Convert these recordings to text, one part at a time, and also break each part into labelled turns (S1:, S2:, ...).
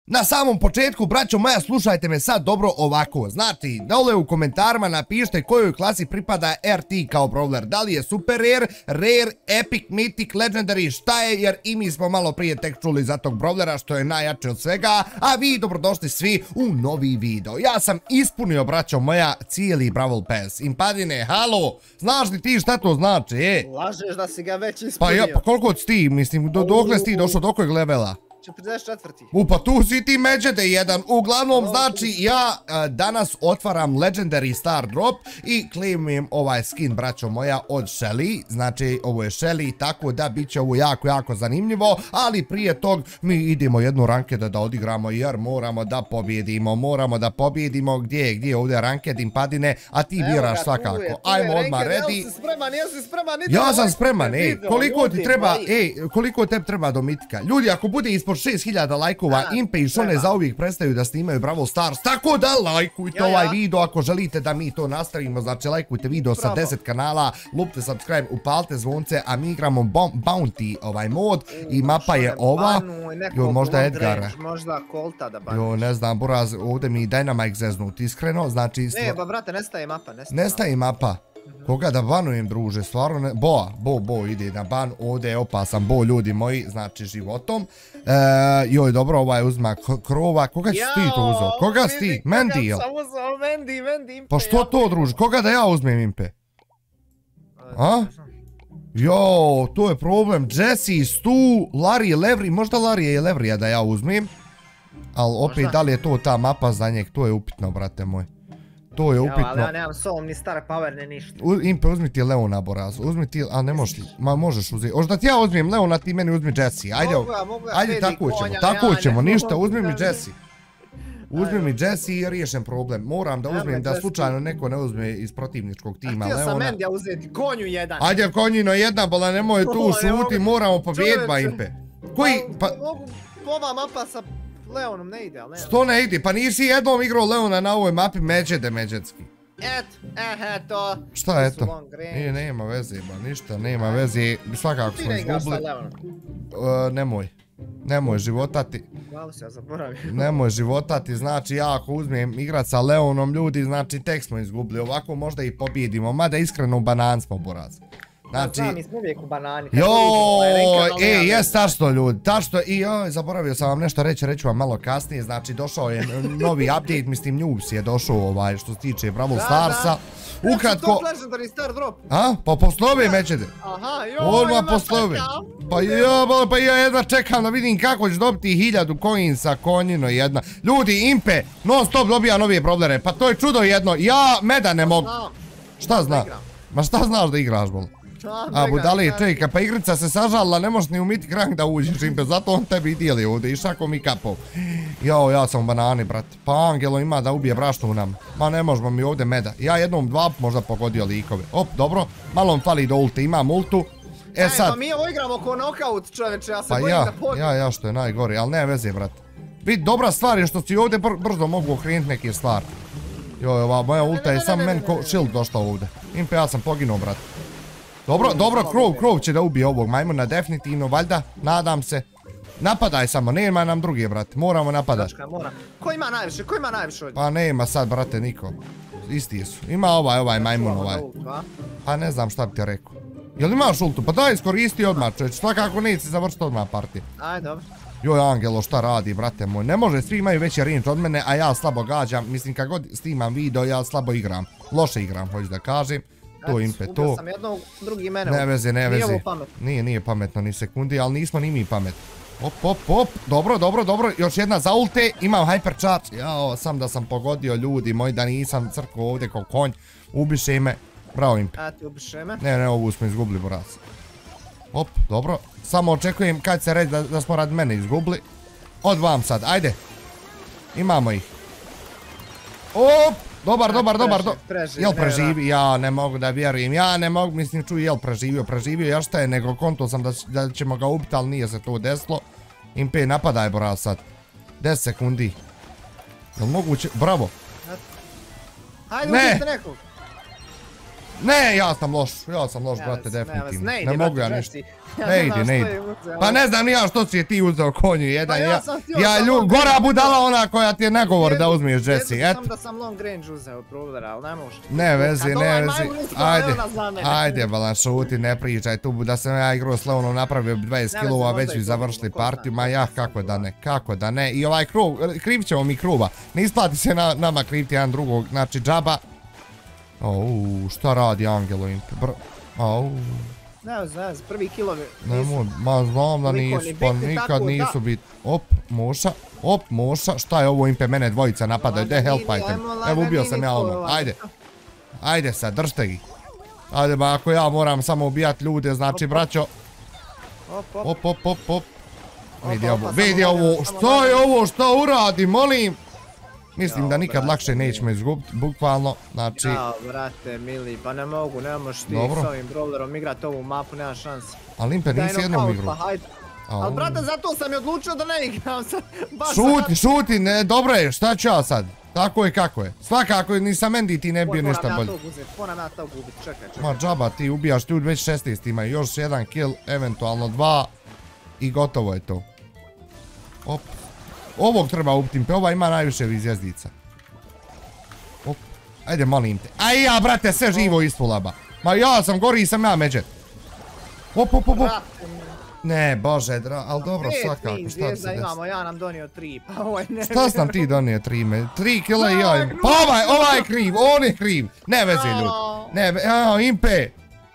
S1: Na samom početku, braćo moja, slušajte me sad dobro ovako. Znači, dole u komentarima napišite kojoj klasi pripada RT kao brawler. Da li je super rare, epic, mythic, legendary, šta je, jer i mi smo malo prije tek čuli za tog brawlera što je najjače od svega, a vi dobrodošli svi u novi video. Ja sam ispunio, braćo moja, cijeli Brawl Pass. Impadine, halo, znaš li ti šta to znači,
S2: Lažeš da si ga već ispunio.
S1: Pa koliko si ti, mislim, dokle si ti došao, do kojeg levela?
S2: 44.
S1: Pa tu si ti međede jedan. Uglavnom, znači, ja danas otvaram Legendary Star Drop i claimujem ovaj skin, braćo moja, od Shelly. Znači, ovo je Shelly, tako da bit će ovo jako zanimljivo, ali prije tog mi idemo jednu ranked da odigramo, jer moramo da pobjedimo. Gdje je ovdje ranked, Impadine, a ti biraš svakako. Ajmo odmah, ready. Ja sam spreman, koliko tebi treba do mitika? Ljudi, ako bude ispod 6000 lajkova, Impe i Šone zauvijek prestaju da snimaju Brawl Stars, tako da lajkujte ovaj video ako želite da mi to nastavimo. Znači, lajkujte video sa 10 kanala, lupte subscribe, upalite zvonce, a mi igramo Bounty ovaj mod i mapa je ova. Jo, možda Edgara.
S2: Možda Colta da banuješ.
S1: Jo, ne znam, buraz, ovdje mi Dynamite zeznut, iskreno, znači...
S2: Ne, ba brate, nestaje mapa,
S1: nestaje mapa. Koga da banujem, druže, stvarno ne... Bo ide na ban, ovdje je opasan Bo, ljudi moji, znači životom. Joj, dobro, ovaj uzma krova, koga si ti to uzeo? Koga si ti? Mandy, jel?
S2: Sam uzeo Mandy, Impe.
S1: Pa što to, druže, koga da ja uzmem, Impe? A? Jo, to je problem, Jesse, Stu, Larry, Levry, možda Larry i Levrija da ja uzmem. Ali opet, da li je to ta mapa za njeg, to je upitno, brate moj. To je upitno.
S2: Ali ja nemam Soul, ni Star Power, ni ništa.
S1: Impe, uzmi ti Leona, Boraz. Uzmi ti, a ne možeš li? Ma možeš uzeti. Oš da ti ja uzmem Leona, ti meni uzmi Jesse. Ajde, tako ćemo, ništa, uzmi mi Jesse. Uzmi mi Jesse i riješen problem. Moram da uzmem da slučajno neko ne uzme iz protivničkog tima Leona.
S2: Htio sam Mandija uzeti, konju jedan.
S1: Ajde, konjino jedna, bola nemoj tu šuti, moramo pobjedba, Impe. Koji, pa...
S2: Ova mapa sa... Leonom ne ide, ali ne.
S1: Što ne ide? Pa nisi jednom igrao Leona na ovoj mapi međedski.
S2: Eto.
S1: Šta eto? Nema veze, ba, ništa, nema veze. Svakako smo izgubili. Nemoj životati.
S2: Malo se ja zaboravio.
S1: Nemoj životati, znači ja ako uzmem igrat sa Leonom, ljudi, znači tek smo izgubili. Ovako možda i pobjedimo, mada iskreno u banan smo, Boraz. Znači...
S2: mi smo uvijek u banani.
S1: Joj, jes tačno ljudi, tačno, i joj, zaboravio sam vam nešto reći, reću vam malo kasnije, znači došao je novi update, mislim Noobs je došao što se tiče Brawl Starsa. Ukratko...
S2: Legendary Star Drop.
S1: A? Pa poslovi mećete.
S2: Aha, joj,
S1: odmah poslovi. Pa ja jedva čekam da vidim kako ćeš dobiti 1000 coinsa, konjino jedna. Ljudi, Impe, non stop dobija novije brawlere, pa to je čudo jedno, ja meda ne mogu. Šta znam? Ma šta znaš da igraš, bol? A budali, čekaj, pa igrica se sažalila, ne možeš ni u Mythic rank da uđeš, Impe, zato on tebi dijeli ovdje i šakom i kapom. Jao, ja sam u banani, brate, pa Angelo ima da ubije brašnu u nam. Ma ne možemo mi ovdje meda, ja jednom dva možda pogodio likove. Op, dobro, malo mi fali do ulte, imam ultu. E sad...
S2: Pa mi ovo igramo ko knockout, čoveče, ja se bojim da pođem.
S1: Ja što je najgori, ali ne veze, brate. Vidi, dobra stvar je što si ovdje brzo mogu okrenuti neke stvari. Joj, ova moja ulta je sam meni ko shield došla ovdje. Impe, ja sam poginuo, brate. Dobro, Krov će da ubije ovog majmuna, definitivno, valjda, nadam se. Napadaj samo, nema nam drugi, brate, moramo napadati.
S2: Ko ima najviše ovdje?
S1: Pa nema sad, brate, niko. Isti su. Ima ovaj majmun, ovaj. Pa ne znam šta bi ti rekao. Jel imaš ultu? Pa daj iskoristi odmah, čovječ, svakako neće završiti odmah partiju.
S2: Aj, dobro.
S1: Joj, Angelo, šta radi, brate moj? Ne može, svi imaju veći range od mene, a ja slabo gađam. Mislim, kad god snimam video, ja slabo igram. Loše igram, hoću da kažem. To Impe, to...
S2: Ubio sam jednog, drugi mene.
S1: Ne veze. Nije ovo pametno. Nije pametno ni sekundi, ali nismo ni mi pametni. Op, dobro, još jedna za ulte, imam hypercharge. Jao, sam da sam pogodio, ljudi moji, da nisam crkao ovdje kao konj. Ubiše me, bravo Impe.
S2: A ti ubiše me?
S1: Ne, ovu smo izgubili, boraz. Op, dobro, samo očekujem kad se reći da smo rad mene izgubili. Od vam sad, ajde. Imamo ih. Op! Dobar, jel preživi, ja ne mogu da vjerujem, mislim čuj jel preživio, ja šta je, nego konto sam da ćemo ga ubiti, ali nije se to desilo. Impe, napadaj, boraz sad, 10 sekundi. Jel moguće, bravo.
S2: Hajde, ubijte nekog.
S1: Ne, ja sam loš, brate, definitivno. Ne mogu ja ništa. Ne ide. Pa ne znam ni ja što si je ti uzeo konju jedan. Gora budala ona koja ti je nagovor da uzmiješ Jesse, eto.
S2: Sam da sam long range uzeo brawlera, ali ne možeš.
S1: Ne vezi. Ajde, balan, šuti, ne pričaj tu da sam ja igrao s Leonom napravio 20 kilova, već bi završili partiju. Ma ja, kako da ne. I ovaj kriv ćemo mi kruva. Ne isplati se nama kriviti jedan drugog, znači džaba. Šta radi Angelo Impe?
S2: Ne znam, prvi kilovi.
S1: Ma znam da nisu, pa nikad nisu biti. Op, moša, šta je ovo Impe, mene dvojica napadaju, de helpajte mi. Evo ubio sam ja odmah, ajde sad, držte ih. Ajde ba, ako ja moram samo ubijat ljude, znači braćo. Op. Vidi ovo, šta je ovo, šta uradi, molim. Mislim da nikad lakše nećemo izgubiti, bukvalno, znači...
S2: Jao, brate, mili, pa ne mogu, ne možeš ti s ovim brawlerom igrat ovu mapu, nema šanse.
S1: Ali Impe, nisi jednom igru.
S2: Ali brate, zato sam i odlučio da ne igram sad.
S1: Šuti, dobro je, šta ću ja sad? Tako je kako je. Svakako nisam Mendy ti ne bio ništa bolje.
S2: Moram ja to gubit, čekaj.
S1: Ma džaba, ti ubijaš, ti već 16 imaju, još jedan kill, eventualno 2 i gotovo je to. Op. Ovog treba uptim, pe ova ima najviše zvjezdica. Op, ajde molim te. Aj ja, brate, sve živo ispulaba. Ma ja sam gori i sam ja međet. Op. Ne, bože, ali dobro, svakako, šta se desi?
S2: Ja nam donio 3, pa ovaj ne...
S1: Šta sam ti donio 3 kila i ja im... Pa ovaj je kriv, on je kriv. Ne vezi ljudi. Ne, Impe.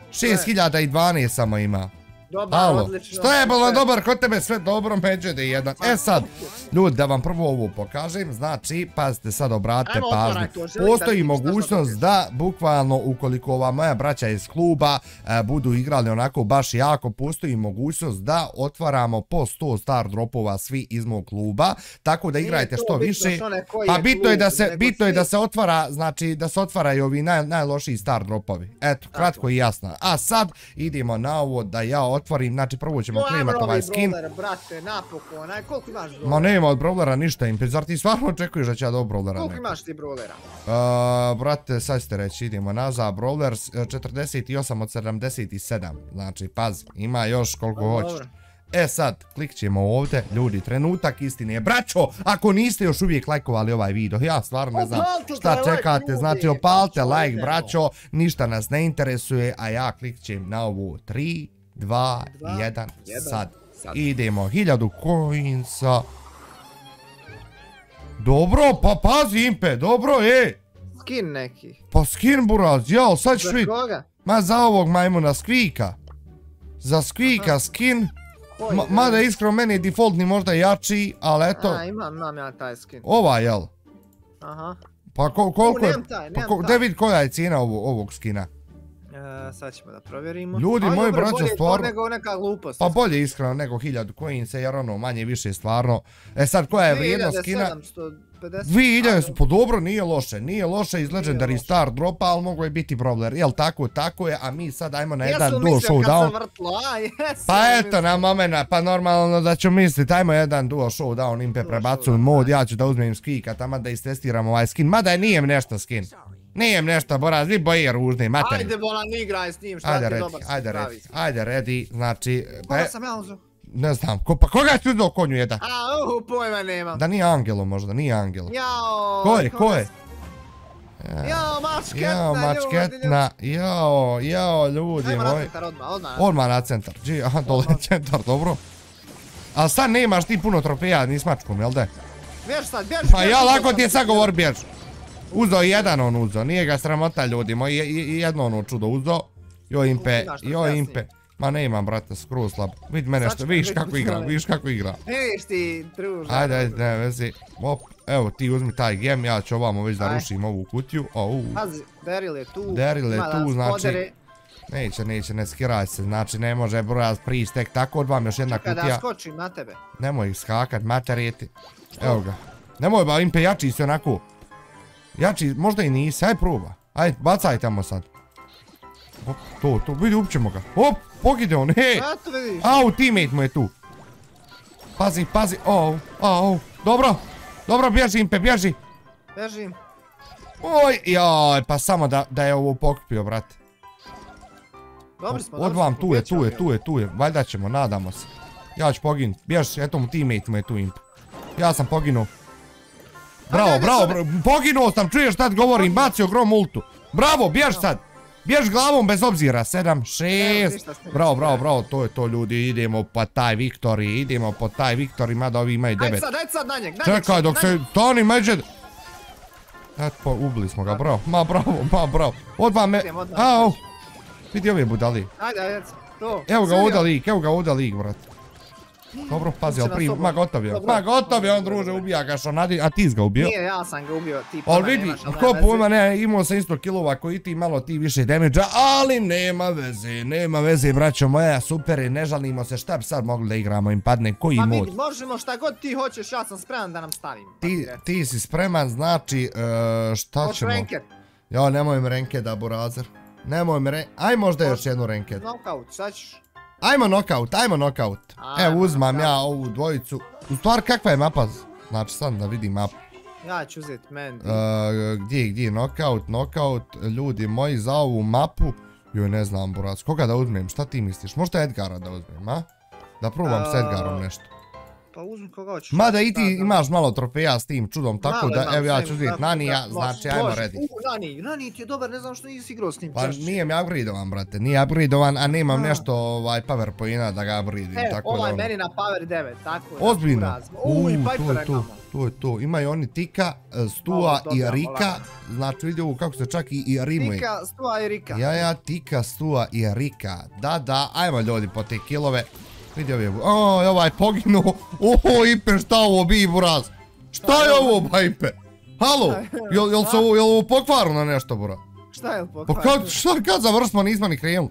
S1: 6012 samo ima.
S2: Dobar, odlično.
S1: Šta je bilo dobar kod tebe, sve dobro, međede jedan. E sad, ljudi, da vam prvo ovo pokažem, znači, pazite sad, obratite pažnju. Postoji mogućnost da, bukvalno, ukoliko ova moja braća iz kluba budu igrali onako baš jako, postoji mogućnost da otvaramo po 100 star dropova svi iz mog kluba, tako da igrajte što više. Pa bitno je da se otvara, znači, da se otvaraju ovi najlošiji star dropovi. Eto, kratko i jasno. A sad, idemo na ovo da ja otvorim, znači prvo ćemo klimat ovaj skin.
S2: Brate, napokon, koliko imaš brawlera?
S1: Ma nema od brawlera ništa, Impe, zar ti stvarno očekuješ da će ja dobiti brawlera?
S2: Koliko imaš ti brawlera?
S1: Brate, sad ćete reći, idemo nazad, brawler 48 od 77, znači pazi, ima još koliko hoćeš. E sad, klik ćemo ovdje, ljudi, trenutak istine. Braćo, ako niste još uvijek lajkovali ovaj video, ja stvarno ne znam šta čekate, znači opalite like, braćo, ništa nas ne interesuje, a ja klikćem na ovu 3, 2, 1, sad. Idemo, 1000 coinsa. Dobro, pa pazi Impe, dobro,
S2: Skin neki.
S1: Pa skin buraz, jel, sad ćeš vidjeti.
S2: Za koga?
S1: Ma za ovog majmuna Squeaka. Za Squeaka skin. Mada iskreno meni je defaultni možda jači, ali eto.
S2: Imam ja taj skin.
S1: Ova, jel?
S2: Aha.
S1: Pa koliko je, da vidi koja je cijena ovog skina.
S2: Sad ćemo da provjerimo.
S1: Ljudi, moji braćo, stvarno...
S2: Nego neka glupost.
S1: Pa bolje iskreno nego 1000 coinsa, jer ono manje više stvarno. E sad, koja je vrijednost skina? 2000 su, pa dobro, nije loše iz Legendary Star dropa, ali mogo je biti brawler. Jel tako je, a mi sad ajmo na jedan duo showdown. Pa eto, na momena, pa normalno da ću misliti, ajmo jedan duo showdown, Impe prebacujem mod, ja ću da uzmem Squeaka, tamo da istestiramo ovaj skin, mada nijem nešto skin. Nijem nešto, Boraz, vi boje ružni, materi.
S2: Ajde, Bolan, igraj s njim, šta ti dobar se pravi.
S1: Ajde, ready, znači...
S2: Koga sam ja uzeo?
S1: Ne znam, pa koga si uzeo konju jedan?
S2: Pojma nemam.
S1: Da nije Angelo možda, nije Angelo.
S2: Jao.
S1: Ko je?
S2: Jao,
S1: mačketna, jao, ljudi moji.
S2: Ajmo na centar, odmah.
S1: Odmah na centar, aha, dole centar, dobro. Ali sad nemaš ti puno trofeja ni s mačkom, jel da?
S2: Bjež sad, bjež.
S1: Pa ja, lako ti je sad govor bjež. Uzeo jedan on uzeo, nije ga sramota ljudi moji, jedno ono čudo uzeo. Joj Impe, ma ne imam brate, skroz slab. Vidi mene što, vidiš kako igra.
S2: Vidiš ti, druža.
S1: Ajde, ne vezi, op, evo ti uzmi taj gem, ja ću ovamo već da rušim ovu kutiju.
S2: Pazi, Daryl je tu.
S1: Znači, neće, ne skiraj se, znači ne može Boraz prići tek tako, odvam još jedna kutija.
S2: Čekaj da skočim na tebe.
S1: Nemoj ih skakat, materijeti. Evo ga. Nemoj ba Impe, jači se onako. Jači, možda i nisi, aj proba. Aj, bacaj tamo sad. Op, to, vidi, upćemo ga. Op, pogide on, Au, teammate mu je tu. Pazi, dobro, bježi Impe, bježi.
S2: Bježim.
S1: Oj, joj, pa samo da je ovo pokupio, brate.
S2: Dobri smo.
S1: Odvam, tu je. Valjda ćemo, nadamo se. Ja ću poginuti. Bješ, eto mu teammate mu je tu imp. Ja sam poginuo. Bravo, poginuo sam, čuješ šta govorim, bacio grom ultu. Bravo, bješ sad. Bješ glavom bez obzira, 7, 6. Bravo, to je to ljudi, idemo po taj Viktori, mada ovi imaju 9.
S2: Ajde sad na njeg.
S1: Čekaj, dok se Toni međe... Eto, ubili smo ga, bravo, ma bravo. Odmah me... Ao, vidi ove budali.
S2: Ajde, to.
S1: Evo ga ovdje lik, brat. Dobro, pazi, ali prije, gotov je on, druže, ubija ga što nadi, a ti si ga ubio?
S2: Nije, ja sam ga ubio, ti
S1: pojma nemaš, ali vidi, ko pojma ne, imao sam isto kilova koji ti malo ti više damage-a, ali nema veze, braćo moja, super je, ne žalimo se, šta bi sad mogli da igramo, im padne koji mod?
S2: Pa vidi, možemo šta god ti hoćeš, ja sam spreman da nam stavim.
S1: Ti si spreman, znači, šta ćemo?
S2: Hoć ranked.
S1: Jo, nemoj mi rankeda, burazer, aj možda još jednu ranked.
S2: Knockout, šta ćeš?
S1: Ajmo knockout. Evo uzmam ja ovu dvojicu. U stvar kakva je mapa? Znači sad da vidim mapu.
S2: Ja ću uzeti Mandy.
S1: Gdje knockout, ljudi moji za ovu mapu. Joj ne znam buraz, koga da uzmem, šta ti misliš? Možda Edgara da uzmem, a? Da probam s Edgarom nešto.
S2: Pa uzmi koga hoćeš.
S1: Mada i ti imaš malo trofeja s tim čudom, tako da evo ja ću uzeti Nanija, znači ajmo ready.
S2: Nani ti je dobar, ne znam što nisi igrao s njim.
S1: Pa nije mi upgradeovan, brate, nije upgradeovan, a nemam nešto power pointa da ga upgradeim, tako da...
S2: Ovaj meni na power 9, tako da...
S1: Ozbiljno? To je to, imaju oni Tika, Stua i Rika, znači vidi ovo kako se čak i rimuje.
S2: Tika, Stua i Rika.
S1: Ja, Tika, Stua i Rika, da, ajmo ljudi po te killove. Vidi ovaj poginuo, Ipe, šta ovo bi, buraz? Šta je ovo, ba Ipe? Halo, jel ovo pokvarno nešto, buraz?
S2: Šta je pokvarno?
S1: Pa kad završimo, nismo ni krenuli.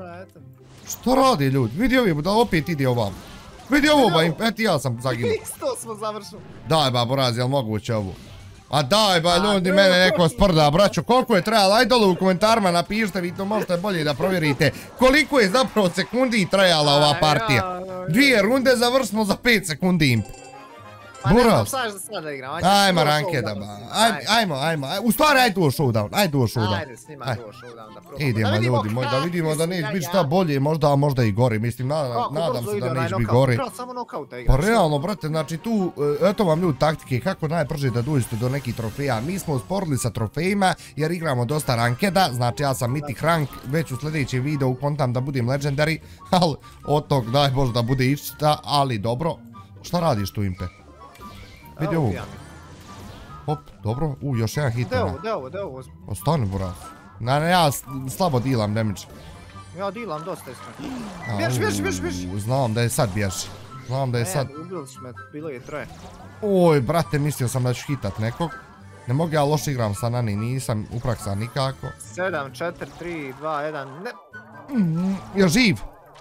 S1: Šta radi ljudi? Vidi ovi, da opet ide ovam. Vidi ovo, ba Ipe, eti ja sam zaginuo.
S2: Isto smo završili.
S1: Daj ba, buraz, jel moguće ovo? A daj ba ljudi, mene neko sprda, braćo, koliko je trajalo, aj dole u komentarima napišite, vi to možete bolje da provjerite koliko je zapravo sekundi trajala ova partija. 2 runde završimo za 5 sekundi imp.
S2: Pa ne znam šta sad da igram,
S1: ajmo rankeda ba, ajmo, u stvari aj duo showdown.
S2: Ajde s njima duo showdown da probamo.
S1: Idemo ljudi moji, da vidimo da neće biti šta bolje, možda i gori, mislim, nadam se da neće biti gori. Pa realno, brate, znači tu, eto vam ljudi taktike, kako najbrže da dođete do nekih trofeja. Mi smo usporili sa trofejima jer igramo dosta rankeda, znači ja sam mythic rank, već u sljedećem videu kontam da budem legendary, ali od tog daj Bože da bude išta, ali dobro. Šta radiš tu impe? Vidi ovo. Hop, dobro. Još jedan hit.
S2: Gde ovo?
S1: Ostani, buraz. Ja slabo dilam damage.
S2: Ja dilam dosta iskren. Bjež.
S1: Znam da je sad bježi.
S2: Ubili su me, bilo je 3.
S1: Oj, brate, mislio sam da ću hitat nekog. Ne mogu ja loše igram sa Nani, nisam upraksan nikako.
S2: 7, 4, 3, 2, 1, ne.
S1: Je živ?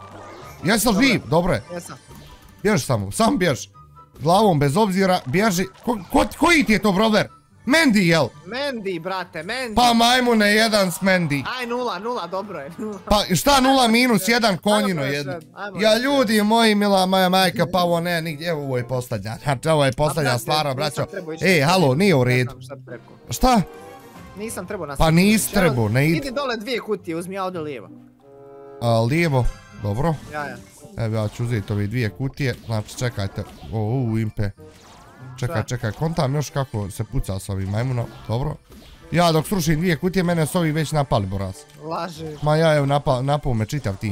S1: Jesam živ? Dobro je.
S2: Jesam.
S1: Bježi samo bježi. Glavom bez obzira, bježi. Koji ti je to brawler? Mandy, jel?
S2: Mandy, brate, Mandy.
S1: Pa majmune, jedan s Mandy.
S2: Aj, 0, dobro je.
S1: Pa šta 0 minus 1 konjino jedno. Ja ljudi moji, mila moja majka, pa ovo ne, nigdje, evo ovo je posljednja. Znači ovo je posljednja stvarno, braćo. Ej, halo, nije u redu. Šta?
S2: Nisam trebao nastaviti.
S1: Pa nisi trebao, ne ide.
S2: Idi dole 2 kutije, uzmi ja ovdje lijevo.
S1: Lijevo, dobro.
S2: Ja.
S1: Evo ja ću uzeti ove 2 kutije, znači čekajte, impe. Čekaj, kontam još kako se puca s ovim majmunom, dobro. Ja dok srušim 2 kutije, mene su ovi već napali, boraz.
S2: Lažeš.
S1: Ma ja evo napao me čitav tim.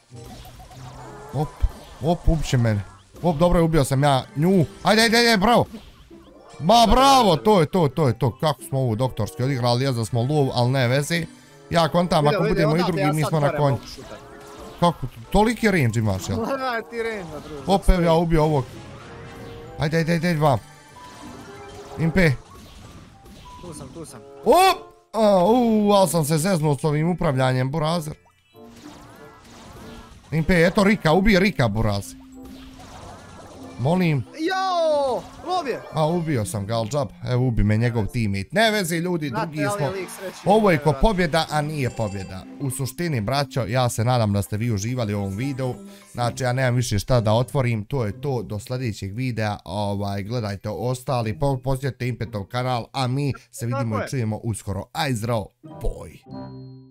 S1: Op, ubiće mene. Op, dobro je, ubio sam ja nju. Ajde, bravo. Ba, bravo, to je to. Kako smo ovo doktorski odigrali, jezda smo lov, ali ne veze. Ja kontam, ako budemo i drugi, mi smo na konju. Kako, toliki range imaš, jel?
S2: Ti range, druže.
S1: Op, evo ja ubio ovog. Ajde, vam. Impe.
S2: Tu sam.
S1: Op! Ali sam se zeznuo s ovim upravljanjem, burazer. Impe, eto Rika, ubije Rika, burazer. Molim.
S2: Jao, lov je.
S1: Ubio sam ga, al džab. Evo, ubi me njegov teammate. Ne vezi ljudi, drugi smo. Ovo je ko pobjeda, a nije pobjeda. U suštini, braćo, ja se nadam da ste vi uživali u ovom videu. Znači, ja nemam više šta da otvorim. To je to, do sljedećeg videa. Gledajte ostali, posjetite Impetov kanal, a mi se vidimo i čujemo uskoro. Aj zdravo, boj.